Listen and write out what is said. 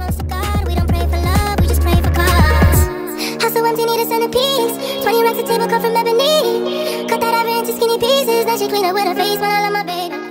close to God. We don't pray for love, we just pray for cause. House so empty, need a centerpiece. 20 racks a table cut from ebony. Cut that ivory into skinny pieces. Then she clean up with her face when I love my baby.